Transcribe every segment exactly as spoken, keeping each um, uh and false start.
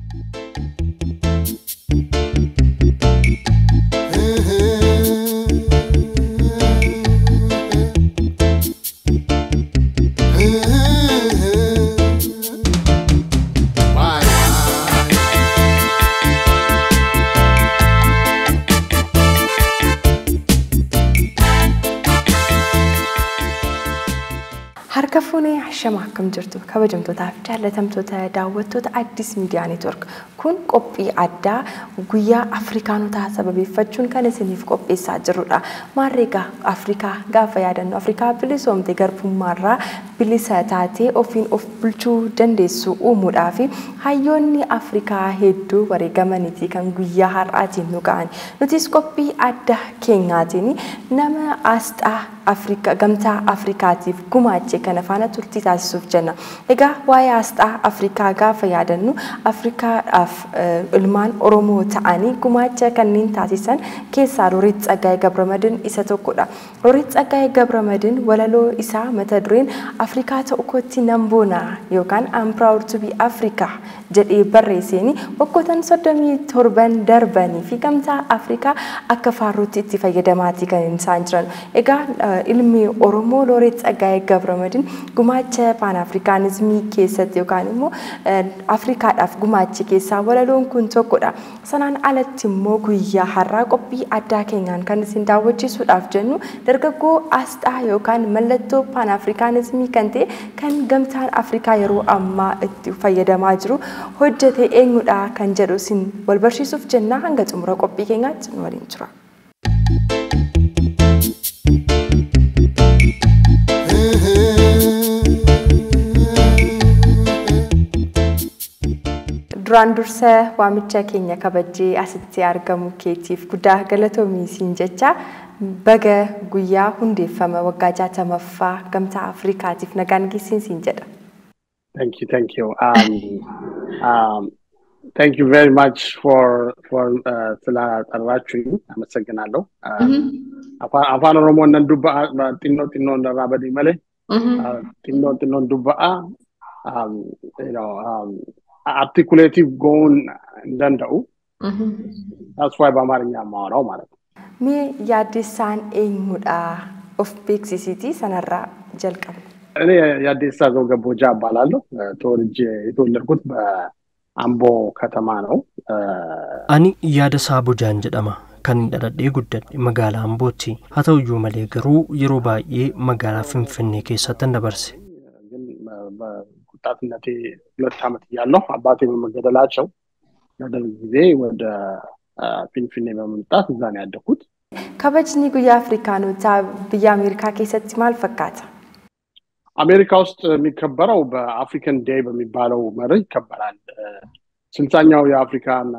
كفوني حشمعكم جرتو كبجمتو تافجع لتمتو تداوتو تعديس ميديا نتورك كون قبي عدا وقويا أفريكانو تحسببي فجون كان سنيف قبي ساجرودا ماريكا أفريكا غافا يادنو أفريكا بلسوم تغرب مرة بلساتاتي أوفين أوف بلچو دندسو أمودافي هايوني أفريكا هدو ورغمانيتي كان قويا هراتي نوغان نوتيس قبي عدا كينغاتيني نما أستا أفريكا غمتا أفريكاتيف قماتي كان فانا ترتي تاسوف جنة إيجا واي أستا أفريكا غافا يادنو أفريكا أف إلمان أورومو تعاني قماتي كان نين تاسيسان كيسا روريت أغاي غبرمدن إسا توكودا روريت أغاي غبرمدن ولالو إسا متدرين أفريكا توكوتي نمبونا يوكان I'm proud to be Africa جدي بريسيني وكوتن صدمي توربان درباني في كمتا أفريكا أكفاروتي تفايدماتي كان إنسان جران إيجا ilmi Oromo Loret Agay Government Gumache Pan Africanism case Yokanimo and Africa of Gumachi case Walalon Kuntokoda Sanan Alatimo Guya Harakopi attacking and Kanisinda which is would have Genu Dergo Asta Yokan Meleto Pan Africanism Kante can Gamtan Africa Yero Amma Fayeda Majru Hojete Enguda can Jerusin Walbershis of Jenna and Gatumrokopi King at Norintra. Randurse wamicha Kenya kabaji asitti argamu keetiif guddaa galatoomii siin jecha baga guyyaa hundeeffama waggaa jaatamaffaa gamtaa Afrikaatiif nagaan geessin siin jedha. Thank you, thank you. Um, um, thank you very much for for uh, Sila Arwatri. Amasaganalo. Afaan Oromoo nan dubbaa xinnoo xinnoo narraa badii malee. Xinnoo xinnoo dubbaa. Um, you know. Um, articulative goon danda'u. That's why bamarinya maaraw marat. Me yaadisaan eenyudha of beeksisitii sanarraa jalqaba. እኔ ያዲሳ ዘውገ ቦጃ ባላለው ተወልጄ የተወለድኩት በአምቦ ከተማ ነው። አኒ ያደሳ ቦጃን ጀደማ kan dadadhee guddadhe magaalaa Ambooti haa ta'uyyuu malee garuu yeroo baay'ee magaalaa Finfinnee keessatti dabarse. ቁጣትነቴ ሁለት ዓመት ያለው አባቴ በመገደላቸው ነበር ጊዜ ወደ ፊንፊኔ በመምጣት እዛ ነው ያደኩት። ከበጅኒ ጉያ አፍሪካኖታ በያ አሜሪካ ከሰት ማል ፈካታ አሜሪካ ውስጥ የሚከበረው በአፍሪካን ዴይ በሚባለው መሪ ይከበራል። ስልሳኛው የአፍሪካን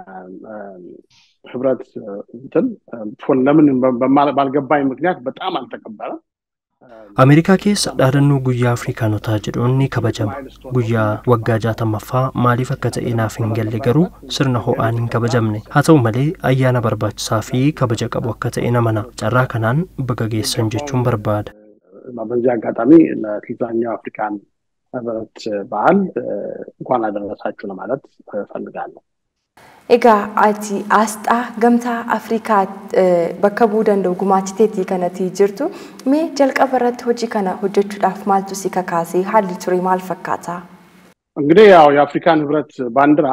ህብረት እንትን ለምን ባልገባኝ ምክንያት በጣም አልተከበረም። America keessa dhaadannoo guyyaa Afrikaanotaa jedhuun kabajama. Guyyaa waggaa jaatamaffaa maaliif akka ta'e naaf hin galle garuu sirna ho'aan hin kabajamne. Haa ta'u malee ayyaana barbaachisaa fi kabaja qabu akka ta'e namana. Carraa kanaan baga geessan jechuun barbaada. በዚህ አጋጣሚ ለስልሳኛው አፍሪካን ህብረት በዓል እንኳን አደረሳችሁ ለማለት ፈልጋለሁ። Ega ati asta gamta Afrika bakka buudandoo gumaachiteetii kanatti jirtu mee jalqabarratti hojii kana hojjechuudhaaf maaltu si kakaasee haalli ture maal fakkaata? እንግዲህ ያው የአፍሪካን ህብረት ባንዲራ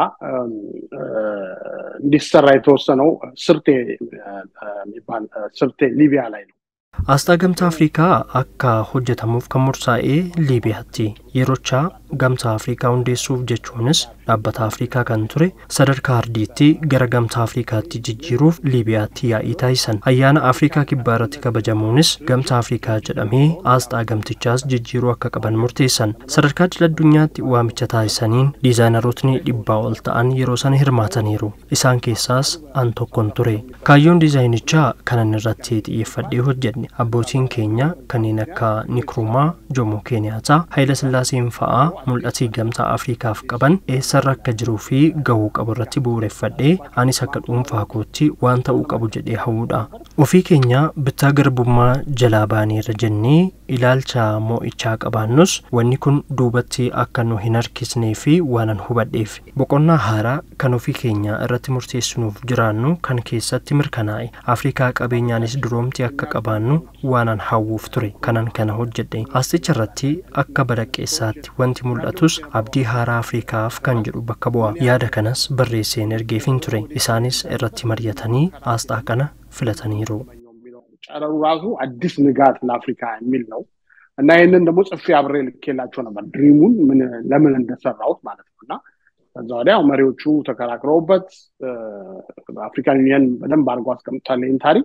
እንዲሰራ የተወሰነው ስርቴ የሚባል ስርቴ ሊቢያ ላይ ነው። Asta gamta Afrika akka hojjetamuuf kan mursaa'ee Liibiyaatti yeroocha gamta Afrika hundeessuuf jechuunis dhaabbata Afrika kan ture sadarkaa ardiitti gara gamta Afrikaatti jijjiiruuf Liibiyaatti yaa'ii taasisan. Ayyaana Afrika kibbaarratti kabajamuunis gamta Afrika jedhamee asxaa gamtichaas jijjiiruu akka qaban murteessan. Sadarkaa addunyaatti waamicha taasisaniin diizaayinerootni dhibbaa ol ta'an yeroo sana hirmaataniiru. Isaan keessaas an tokkon ture. Kaayyoon diizaayinichaa kanan irratti xiyyeeffadhee hojjedhe. Abbootiin keenya kanneen akka Nkrumah, Jomo Kenyatta, Haile Sillaaseen fa'aa mul'atii gamtaa Afrikaaf qaban eessarra akka jiruu fi gahuu qabu irratti bu'uureffadhee anis akka dhuunfaa kootti waan ta'uu qabu jedhee hawwuudha. Ofii keenya bittaa garbummaa jalaa baaneerra jennee ilaalcha mo'ichaa qabaannus wanni kun duubatti akka nu hin harkisnee fi waanan hubadheef boqonnaa haaraa kan ofii keenya irratti murteessinuuf jiraannu kan keessatti mirkanaa'e Afrikaa qabeenyaanis duroomti akka qabaannu waanan hawwuuf ture kanan kana hojjedhe asticha irratti akka balaqqeessaatti wanti mul'atus abdii haaraa Afrikaaf kan jedhu bakka bu'a yaada kanas barreesseen ergeefin ture isaanis irratti mari'atanii asxaa kana filataniiru. ጨረሩ ራሱ አዲስ ንጋት ለአፍሪካ የሚል ነው እና ይሄንን ደግሞ ጽፌ አብሬ ልኬላቸው ነበር ድሪሙን ምን ለምን እንደሰራሁት ማለት ነውና ከዛ ወዲያ መሪዎቹ ተከራክረውበት አፍሪካን ዩኒየን በደንብ አድርጎ አስቀምጧል ይሄን ታሪክ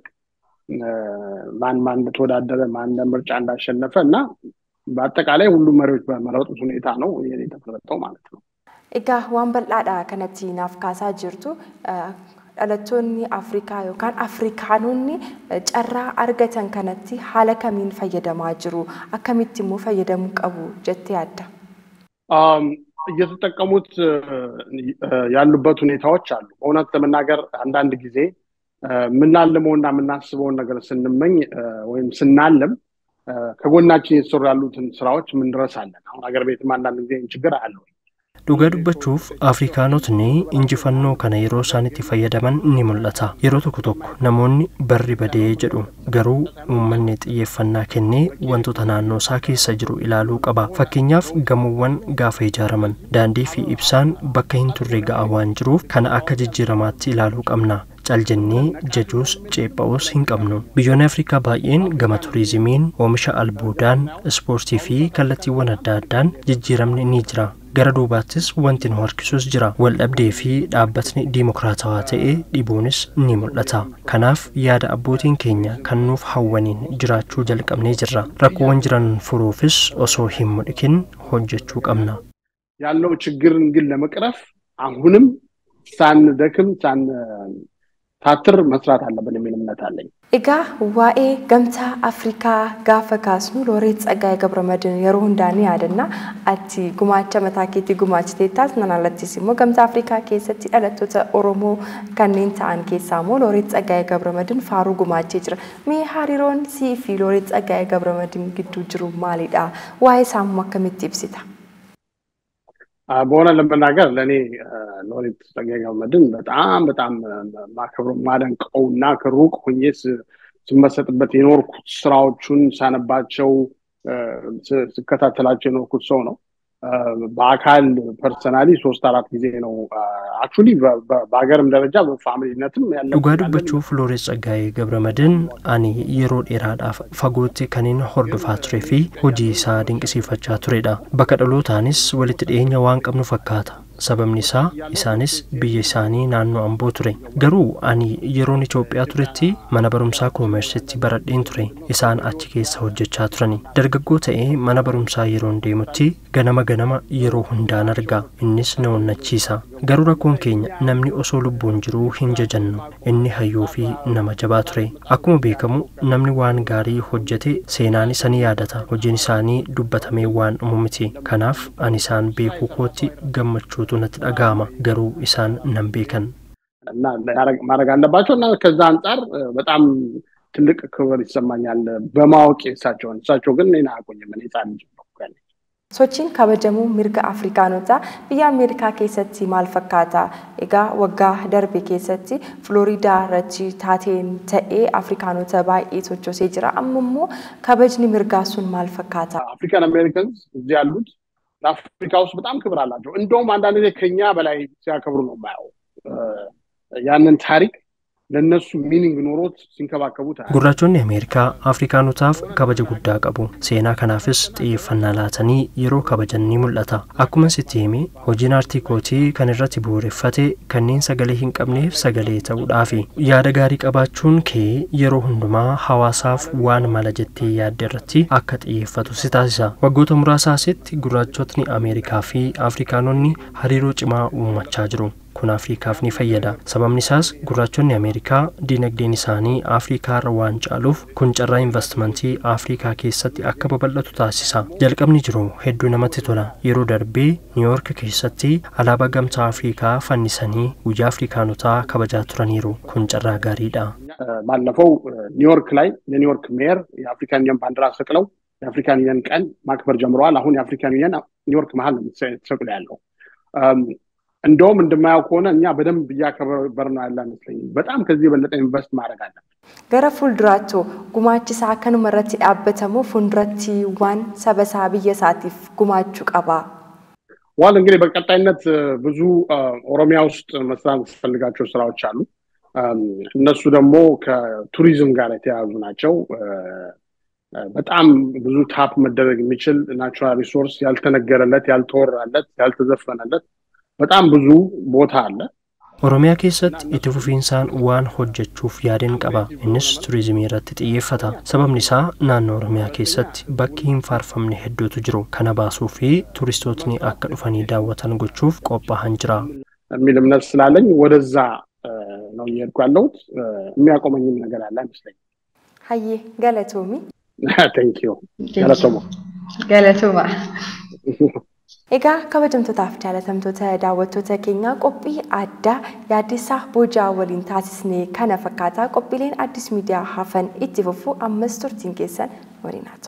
ማን ማን እንደተወዳደረ ማን እንደምርጫ እንዳሸነፈና በአጠቃላይ ሁሉም መሪዎች በመረጡት ሁኔታ ነው ይሄን የተፈረጠው ማለት ነው እጋ ዋን በላዳ ከነቲ ናፍካሳ ጅርቱ dhalattoonni Afrikaa yookaan Afrikaanonni carraa argatan kanatti haala kamiin fayyadamaa jiru akkamitti immoo fayyadamuu qabu jettee yaadda? um እየተጠቀሙት ያሉበት ሁኔታዎች አሉ እውነት ለመናገር አንዳንድ ጊዜ ምናልመውና ምናስበው ነገር ስንመኝ ወይም ስናልም ከጎናችን የተሰሩ ያሉትን ስራዎች ምን ድረሳለን አሁን ሀገር ቤትም አንዳንድ ጊዜ ችግር አለው dhugaa dubbachuuf Afrikaanotni injifannoo kana yeroo isaanitti fayyadaman ni mul'ata yeroo tokko tokko namoonni barri badee jedhu garuu uummanni xiyyeeffannaa kennee wantoota naannoo isaa keessa jiru ilaaluu qaba fakkeenyaaf gamoowwan gaafa ijaaraman daandii fi ibsaan bakka hin turre ga'aa waan jiruuf kana akka jijjiiramaatti ilaaluu qabna caljennee jajuus ceephaa'uus hin qabnu biyyoonni Afrikaa baay'een gama turizimiin oomisha albuudaan ispoortii fi kallattiiwwan adda addaan jijjiiramni ni jira gara duubaattis wanti nu harkisuus jira wal dhabdee fi dhaabbatni diimokiraatawaa ta'ee dhibuunis ni mul'ata kanaaf yaada abbootiin keenya kan nuuf hawwaniin jiraachuu jalqabnee jirra rakkoowwan jiran furuufis osoo hin mudhikin hojjechuu qabna ያለው ችግርን ግን ለመቅረፍ አሁንም ሳንደክም ሳን ታትር መስራት አለብን የሚል እምነት አለኝ እጋ ዋኤ ገምታ አፍሪካ ጋፈካስኑ ሎሬት ጸጋዬ ገብረመድን የሮ እንዳኒ ያደና አቲ ጉማቻ መታኬቲ ጉማችቴታስ ናናለቲሲሞ ገምታ አፍሪካ ኬሰቲ አለቶተ ኦሮሞ ከኔንታን ኬሳሞ ሎሬት ጸጋዬ ገብረመድን ፋሩ ጉማቼ ጅራ ሜ ሃሪሮን ሲፊ ሎሬት ጸጋዬ ገብረመድን ግዱ ጅሩ ማሊዳ ዋኤ ሳሙ ማከሚት ይብሲታ በሆነ ለመናገር ለኔ ሎሬት ጸጋዬ ገብረመድን በጣም በጣም ማከብሮ ማደንቀውና ከሩቅ ሆኜስ ስመሰጥበት የኖርኩት ስራዎቹን ሳነባቸው ስከታተላቸው የኖርኩት ሰው ነው በአካል ፐርሰናሊ ሶስት አራት ጊዜ ነው አክቹሊ በአገርም ደረጃ በፋሚሊነትም ያለው dhugaa dubbachuuf ሎሬት ጸጋዬ ገብረመድን ani yeroo dheeraadhaaf fagootti kaniin hordofaa turee fi hojii isaa dinqisiifachaa turedha bakka dhalootaanis walitti dhiyeenya waan qabnu fakkaata sababni isaa isaanis biyya isaanii naannoo Amboo ture garuu ani yeroon Itoophiyaa turetti mana barumsaa koomersiitti baradheen ture isaan achi keessa hojjechaa turani dargaggoo ta'ee mana barumsaa yeroon deemutti ganama ganama yeroo hundaan argaa innis na onnachiisa garuu rakkoon keenya namni osoo lubbuun jiruu hin jajannu inni hayyuu fi nama jabaa ture akkuma beekamu namni waan gaarii hojjete seenaan isa ni yaadata hojiin isaanii dubbatamee waan dhumu miti kanaaf ani isaan beekuu kootti gammachuu ቱነት ዳጋማ ገሩ ኢሳን ነምቤከን እና ማረግ አለባቸው እና ከዛ አንፃር በጣም ትልቅ ክብር ይሰማኛል በማወቅ እሳቸው እሳቸው ግን እኔና አቆየም እኔ ጻን ጅብኩኝ ሶቺን ካበጀሙ ሚርጋ አፍሪካኖታ ቢያ አሜሪካ ኬሰቲ ማልፈካታ ኤጋ ወጋ ደርቤ ኬሰቲ ፍሎሪዳ ረቺ ታቴን ተኤ አፍሪካኖታ ባይ ሶቾ ሲጅራ አምሞ ካበጅኒ ሚርጋሱን ማልፈካታ አፍሪካን አሜሪካንስ እዚ ያሉት ለአፍሪካ ውስጥ በጣም ክብር አላቸው እንደውም አንዳንድ ጊዜ ከኛ በላይ ሲያከብሩ ነው ማያው ያንን ታሪክ ለነሱ ሚኒንግ ኖሮት ሲንከባከቡት ጉራቾን አሜሪካ አፍሪካኖታፍ ካበጀ ጉዳ ቀቡ ሴና ከናፍስ ጥይፈና ላተኒ የሮ ካበጀኒ ሙላታ አኩመን ሲቲሚ ሆጂን አርቲኮቲ ከነራቲ ቦሬፈቴ ከኒን ሰገሌ ሂንቀብኔፍ ሰገሌ ተውዳፊ ያደጋሪ ቀባቹን ከ የሮ ሁንዱማ ሐዋሳፍ ዋን ማለጀቲ ያደረቲ አከ ጥይፈቱ ሲታሲሳ ወጎቶ ሙራሳ ሲት ጉራቾትኒ አሜሪካ ፊ አፍሪካኖኒ ሀሪሮ ጭማ ኡማቻ ጅሩ kun Afrikaaf ni fayyada sababni isaas gurraachonni Ameerikaa dinagdeen isaanii Afrikaa irra waan caaluuf kun carraa investmentii Afrikaa keessatti akka babal'atu taasisa jalqabni jiru hedduu namatti tola yeroo darbee Niiyork keessatti alaabaa gamtaa Afrikaa fannisanii guyyaa Afrikaanotaa kabajaa turaniiru kun carraa gaariidha ባለፈው ኒውዮርክ ላይ የኒውዮርክ ሜየር የአፍሪካን ዩኒየን ባንዲራ ሰቅለው የአፍሪካን ዩኒየን ቀን ማክበር ጀምረዋል። አሁን የአፍሪካን ዩኒየን ኒውዮርክ መሀል ነው ተሰቅሎ ያለው። እንደውም እንደማያው ከሆነ እኛ በደንብ እያከበር ነው ያለ አይመስለኝም። በጣም ከዚህ የበለጠ ኢንቨስት ማድረግ አለብን። ገረ ፉልዱራቶ ጉማቺሳ ከኑመረቲ አበተሙ ፉንድረቲ ዋን ሰበሳ በየሳቲፍ ጉማቹ ቀባ ዋል እንግዲህ በቀጣይነት ብዙ ኦሮሚያ ውስጥ መስራት ፈልጋቸው ስራዎች አሉ። እነሱ ደግሞ ከቱሪዝም ጋር የተያያዙ ናቸው። በጣም ብዙ ታፕ መደረግ የሚችል ናቹራል ሪሶርስ ያልተነገረለት ያልተወራለት ያልተዘፈነለት በጣም ብዙ ቦታ አለ። ኦሮሚያ keessatti itti fufiinsaan waan hojjechuuf yaadeen qaba. Innis turizimii irratti xiyyeeffata. Sababni isaa naannoo Oromiyaa keessatti bakki hin faarfamne hedduutu jiru. Kana baasuu fi turistootni akka dhufanii daawwatan gochuuf qophaa'an jira. የሚል እምነት ስላለኝ ወደዛ ነው እየሄድኩ ያለሁት። የሚያቆመኝም ነገር አለ አይመስለኝም። ሀዬ ገለቶሚ Thank you. Galatoma. Galatoma. Egaa kabajamtootaaf jaalatamtoota daawwattoota keenya qophii addaa yaaddeessaa boojaa waliin taasisnee kana fakkaataa qophiileen Addis Miidiyaa hafan itti fufuu ammas turtiin keessan waliin haa ta'u.